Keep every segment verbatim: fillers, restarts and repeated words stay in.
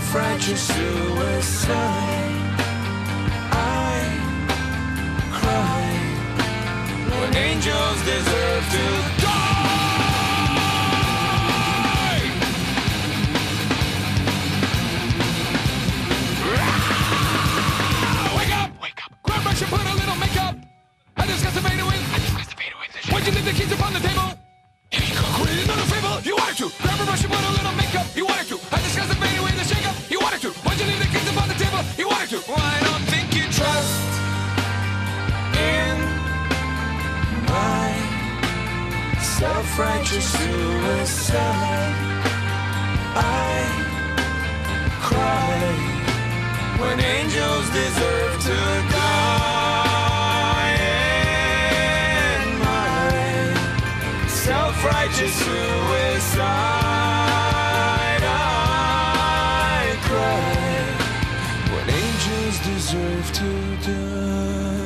self-righteous suicide. I cry when angels deserve to die. Wake up! Wake up! Grab brush and put a little makeup. I discussed the fade away. I discussed the fade away. Why'd you leave the keys upon the table? Create another fable. You wanted to. Grab a brush and put a little makeup. You wanted to. I discussed the fade away, the shake up. You wanted to. Why'd you leave the keys upon the table? You wanted to. Well, I don't think you trust in my self-righteous suicide. I cry when angels deserve to die. And my self-righteous suicide. I cry when angels deserve to die.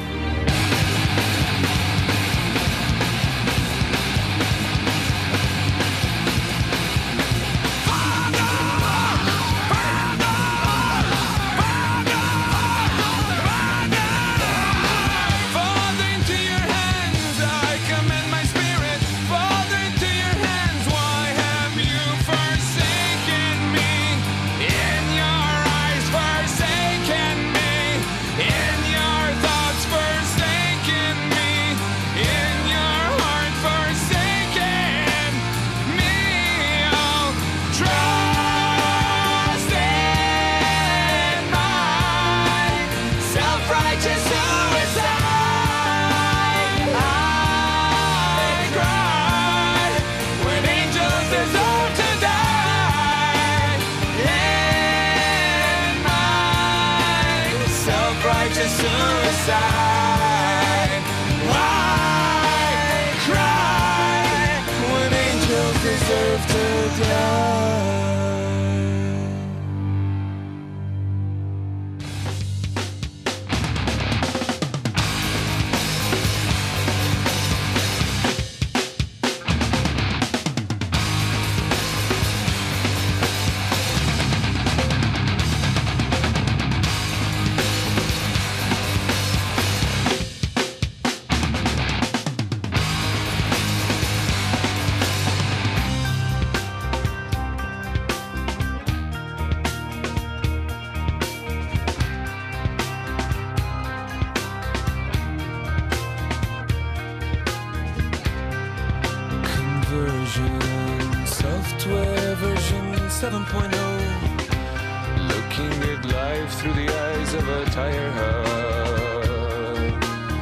Suicide. Why cry when angels deserve to die? Software version seven point oh. Looking at life through the eyes of a tire hub.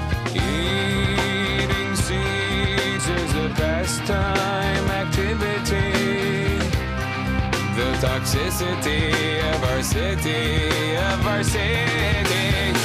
Eating seeds is a pastime activity. The toxicity of our city, of our city.